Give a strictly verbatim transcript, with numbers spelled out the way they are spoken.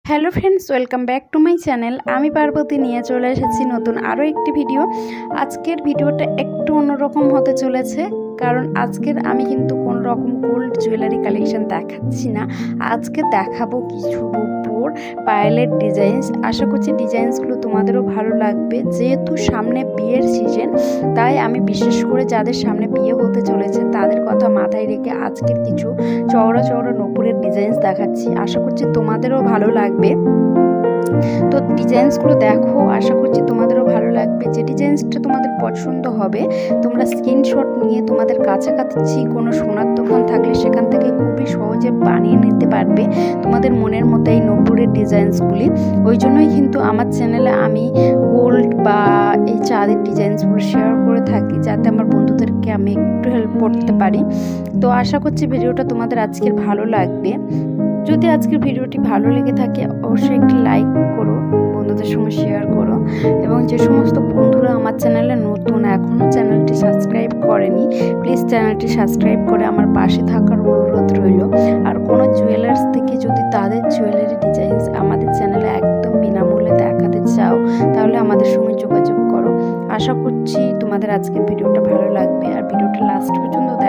Hello friends, welcome back to my channel. আমি পার্বতী নিয়ে চলে এসেছি নতুন আরও একটি ভিডিও। আজকের ভিডিওটা একটু অন্যরকম হতে চলেছে, কারণ আজকের আমি কিন্তু কোনো রকম গোল্ড জুয়েলারি কালেকশন দেখাচ্ছি না। আজকে দেখাবো কিছু রূপোর পায়েলের ডিজাইনস। আশা করছি ডিজাইনসগুলো তোমাদেরও ভালো লাগবে। যেহেতু সামনে বিয়ের সিজন, তাই আমি বিশেষ করে যাদের সামনে বিয়ে হতে চলেছে তাদের কথা মাথায় রেখে আজকের কিছু চওড়া চওড়া নূপুরের ডিজাইনস দেখাচ্ছি। আশা করছি তোমাদেরও ভালো লাগবে। তো ডিজাইনসগুলো দেখো, আশা করছি তোমাদেরও ভালো লাগবে। যে ডিজাইনসটা তোমাদের পছন্দ হবে তোমরা স্ক্রিনশট নিয়ে তোমাদের কাছাকাছি কোনো সোনার দোকান থাকলে সেখান থেকে খুবই সহজে বানিয়ে নিতে পারবে তোমাদের মনের মতো এই নূপুরের ডিজাইনসগুলি। ওই জন্যই কিন্তু আমার চ্যানেলে আমি গোল্ড বা এই চাঁদের ডিজাইনসগুলো শেয়ার করে থাকি, যাতে আমার বন্ধুদেরকে আমি একটু হেল্প করতে পারি। তো আশা করছি ভিডিওটা তোমাদের আজকের ভালো লাগবে। যদি আজকের ভিডিওটি ভালো লেগে থাকে অবশ্যই একটি লাইক করো, বন্ধুদের সঙ্গে শেয়ার করো, এবং যে সমস্ত বন্ধুরা আমার চ্যানেলে নতুন এখনও চ্যানেলটি সাবস্ক্রাইব করেনি প্লিজ চ্যানেলটি সাবস্ক্রাইব করে আমার পাশে থাকার অনুরোধ রইল। আর কোনো জুয়েলার্স থেকে যদি তাদের জুয়েলারি ডিজাইনস আমাদের চ্যানেলে একদম বিনামূল্যে দেখাতে চাও তাহলে আমাদের সঙ্গে যোগাযোগ করো। আশা করছি তোমাদের আজকের ভিডিওটা ভালো লাগবে, আর ভিডিওটা লাস্ট পর্যন্ত